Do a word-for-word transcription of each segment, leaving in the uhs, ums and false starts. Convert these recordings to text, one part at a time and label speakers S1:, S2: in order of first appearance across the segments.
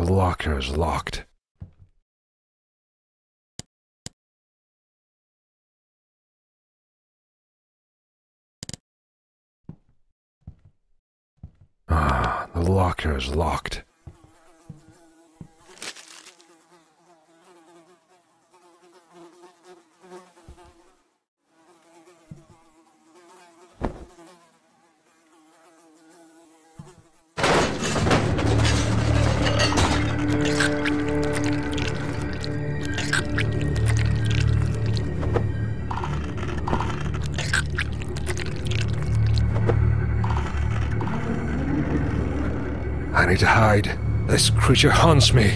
S1: The locker is locked. Ah, the locker is locked. I need to hide. This creature haunts me.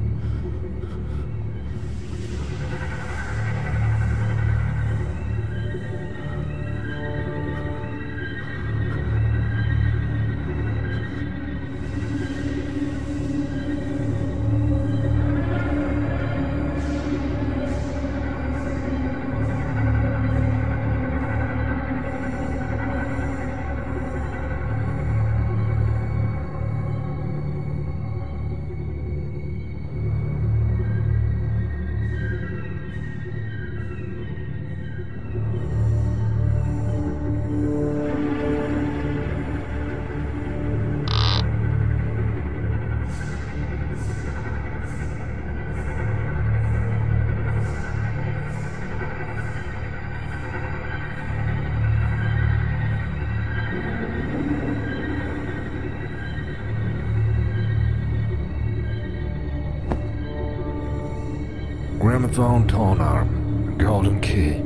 S1: Gramophone tone arm, golden key.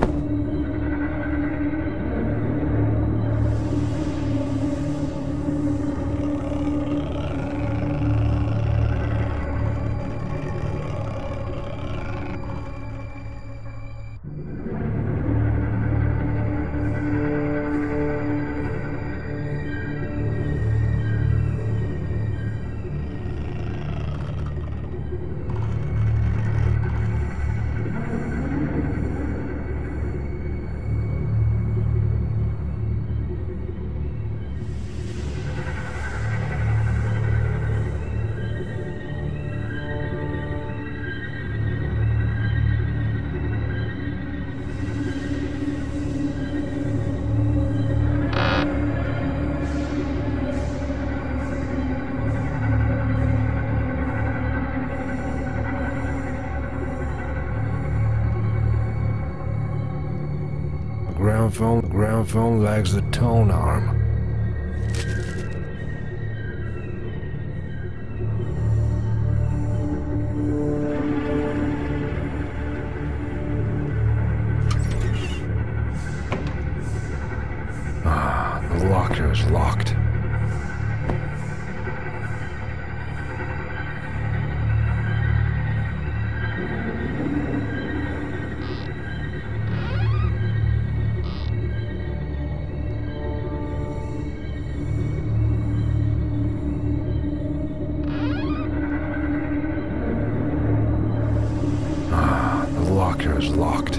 S1: Gramophone, gramophone lags the tone arm. Ah, the locker is locked. The locker is locked.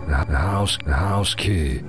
S1: The house, the house key.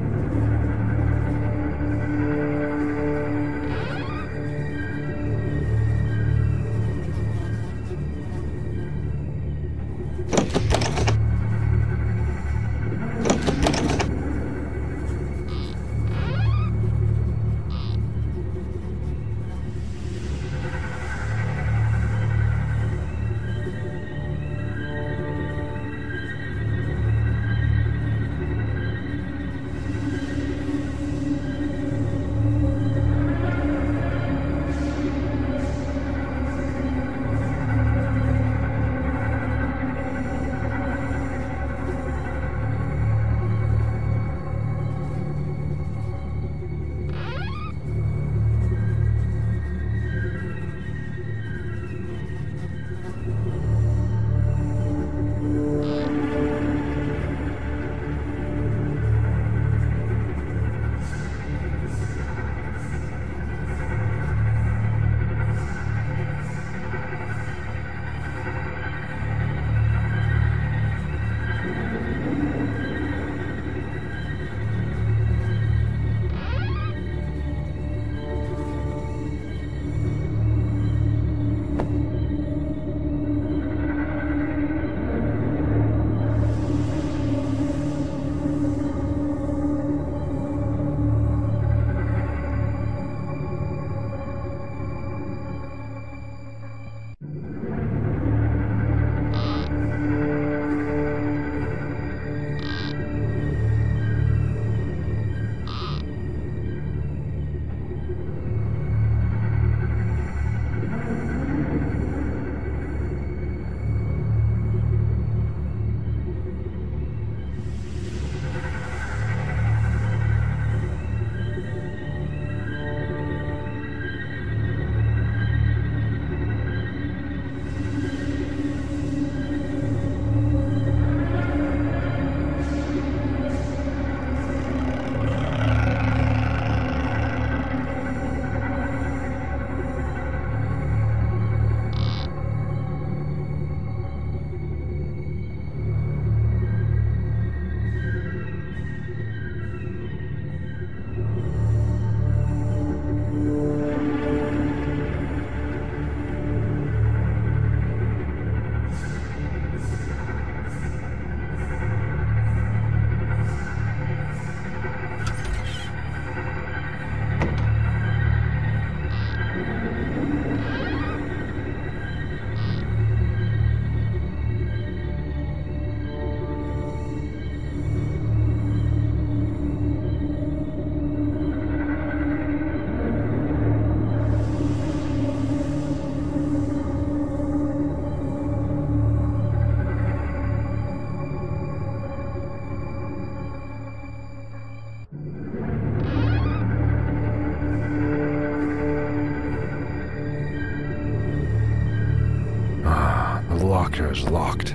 S1: Is locked.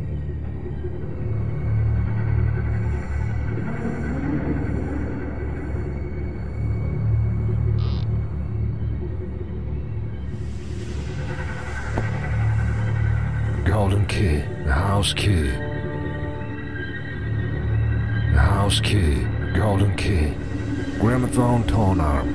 S1: Golden key. The house key. The house key. Golden key. Gramophone tone arm.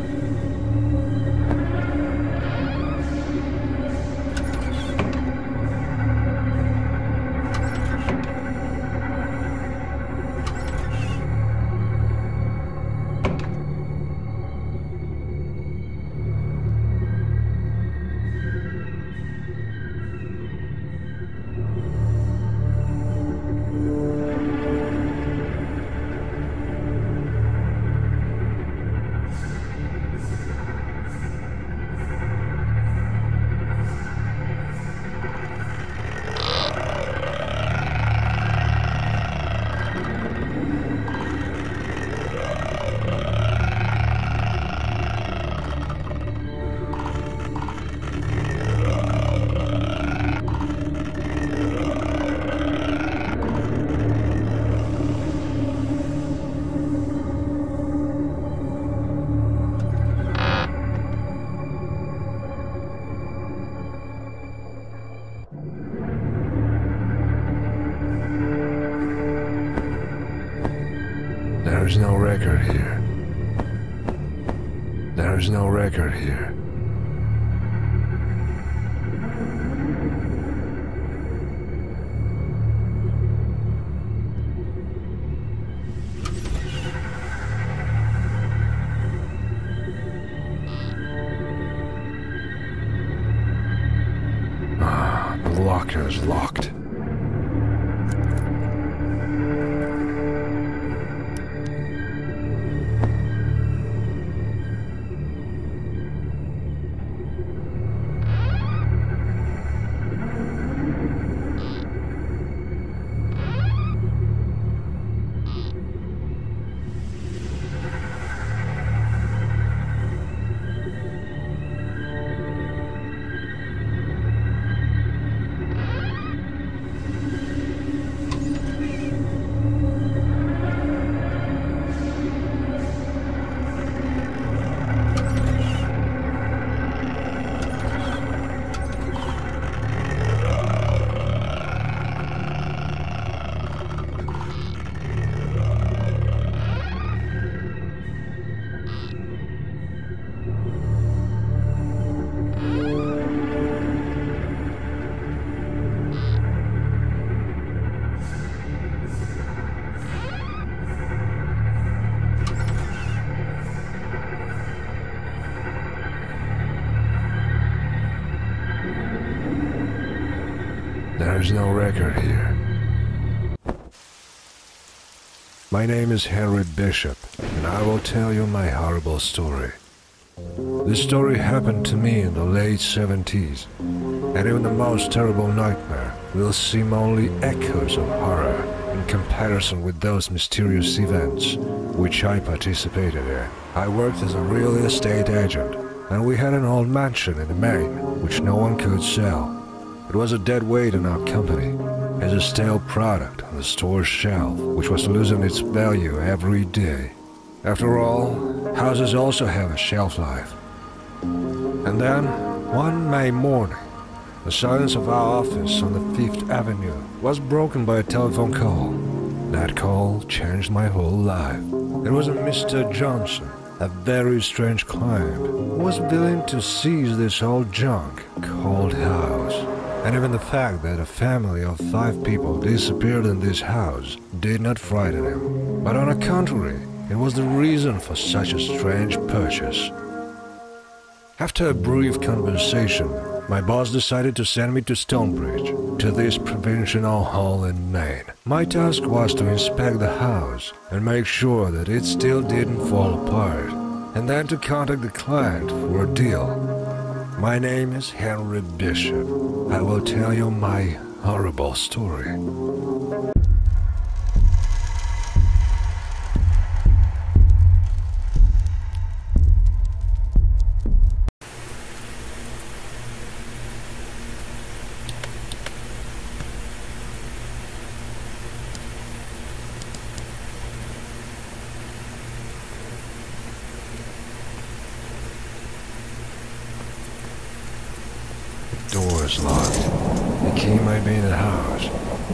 S1: There is no record here. There is no record here. Ah, the locker is locked. There is no record here. My name is Henrybishop, and I will tell you my horrible story. This story happened to me in the late seventies, and even the most terrible nightmare will seem only echoes of horror in comparison with those mysterious events which I participated in. I worked as a real estate agent, and we had an old mansion in Maine which no one could sell. It was a dead weight in our company, as a stale product on the store's shelf, which was losing its value every day. After all, houses also have a shelf life. And then, one May morning, the silence of our office on the Fifth Avenue was broken by a telephone call. That call changed my whole life. It was a Mister Johnson, a very strange client, who was willing to seize this old junk called house. And even the fact that a family of five people disappeared in this house did not frighten him. But on the contrary, it was the reason for such a strange purchase. After a brief conversation, my boss decided to send me to Stonebridge, to this provincial hall in Maine. My task was to inspect the house and make sure that it still didn't fall apart, and then to contact the client for a deal. My name is Henrybishop. I will tell you my horrible story. The door is locked. The key might be in the house.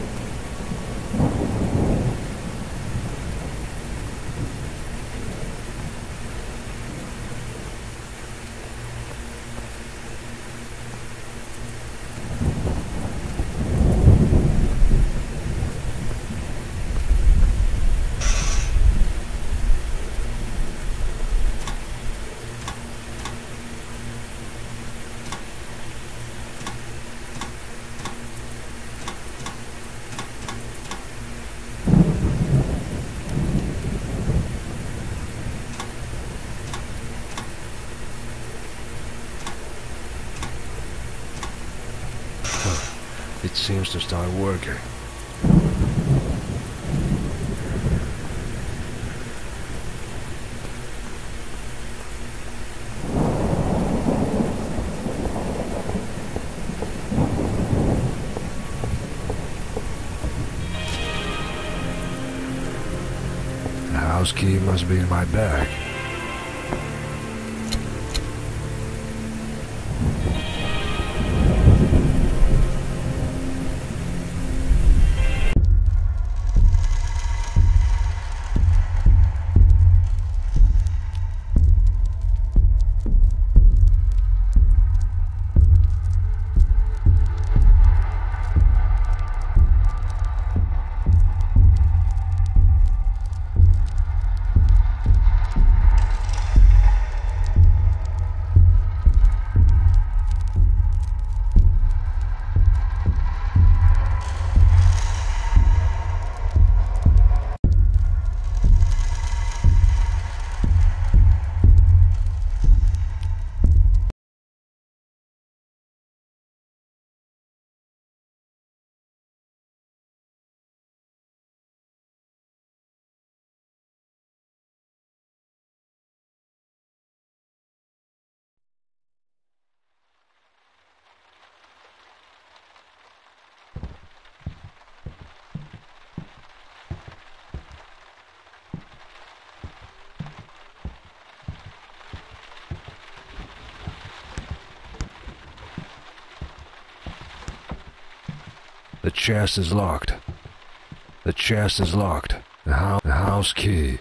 S1: It seems to start working. The house key must be in my bag. The chest is locked. The chest is locked. The, ho the house key.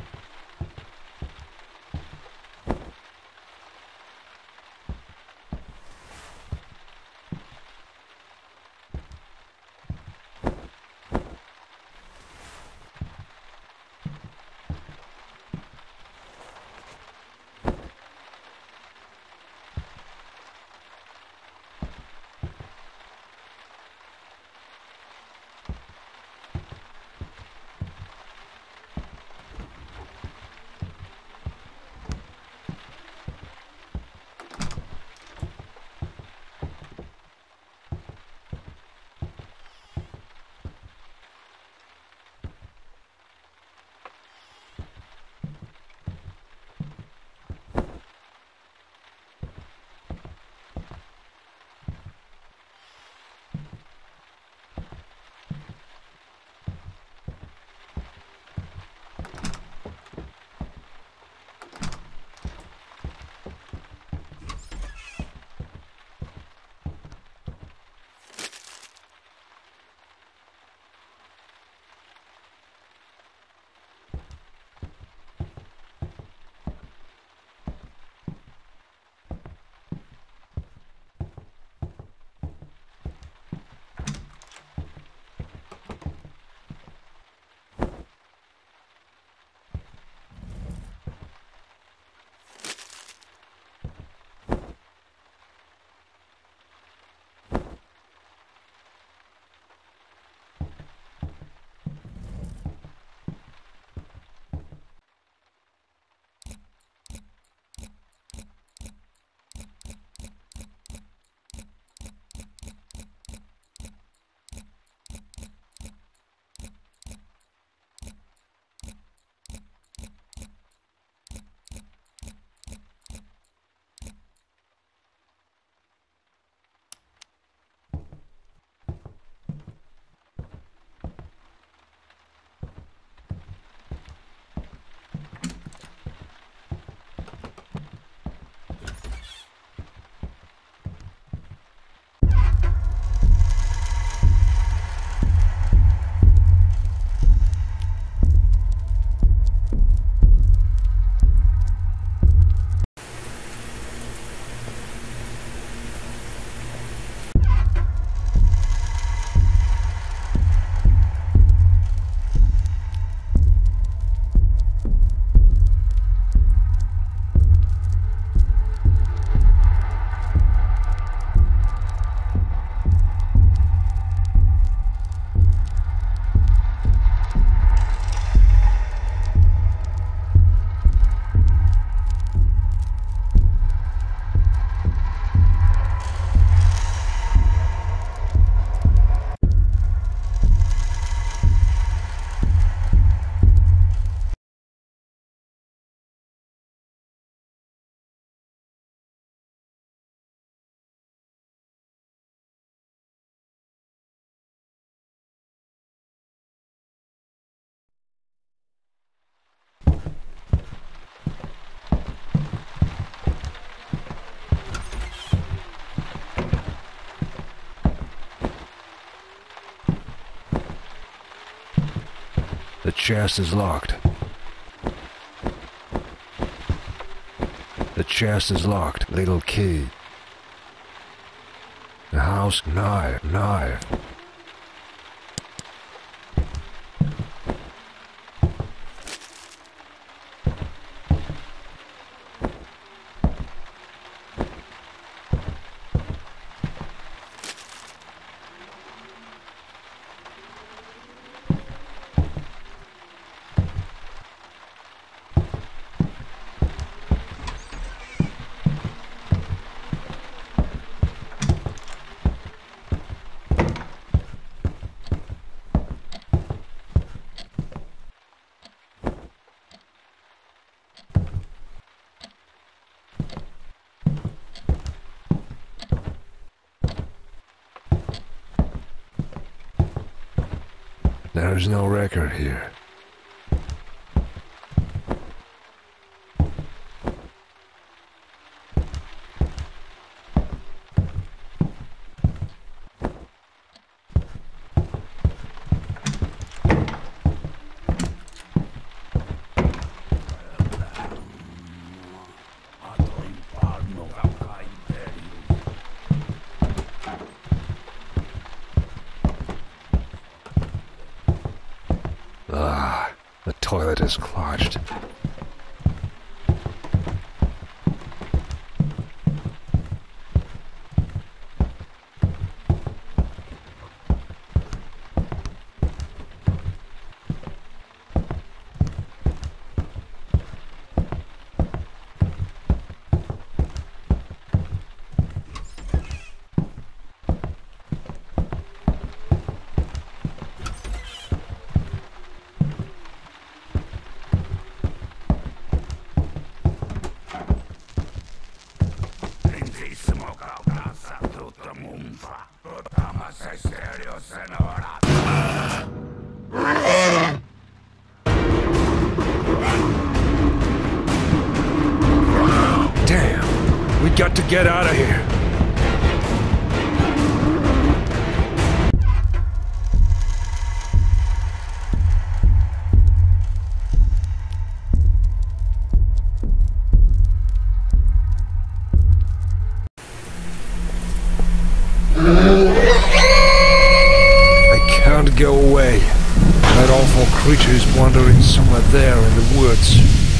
S1: The chest is locked. The chest is locked. Little key. The house knife. Knife. There's no record here. The toilet is clogged. Damn, we got to get out of here. I can't go away. That awful creature is wandering somewhere there in the woods.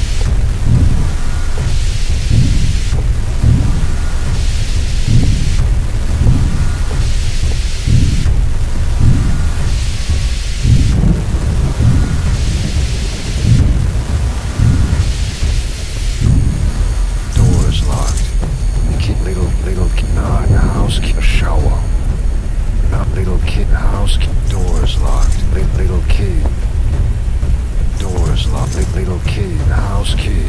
S1: Door is locked. Keep little, little kid, no, in the house, keep a shower. Not little kid, house, keep, door is locked. Little, little kid. Door is locked. Little, little kid, house key.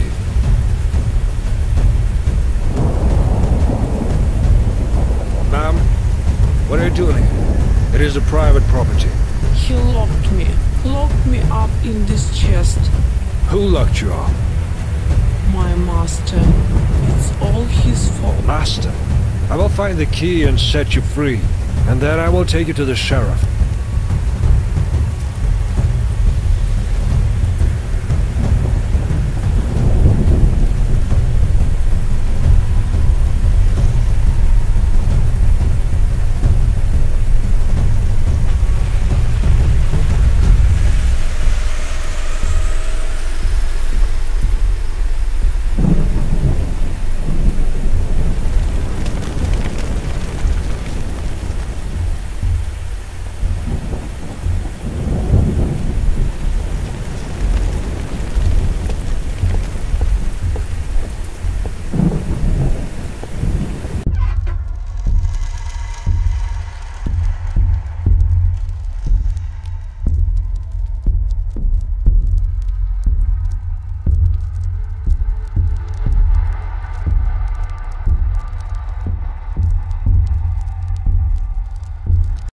S1: Ma'am, what are you doing here? It is a private property.
S2: He locked me. Locked me up in this chest.
S1: Who locked you up?
S2: My master. It's all his fault.
S1: Master. I will find the key and set you free. And then I will take you to the sheriff.